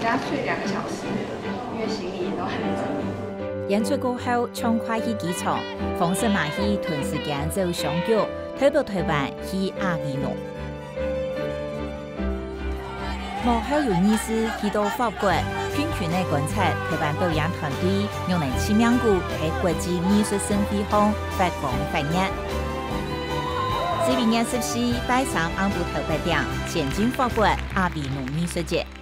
家睡2个小时，因为行李也都还没整理。 演出过后，冲快去机场，丰盛马戏屯时间走上脚，退到台湾去阿维诺。幕后有意思去到法国，片区内观察台湾表演团队用来知名度喺国际艺术盛会上发光发热。4月24日拜3晏晡头8點，前進法國阿比努藝術節。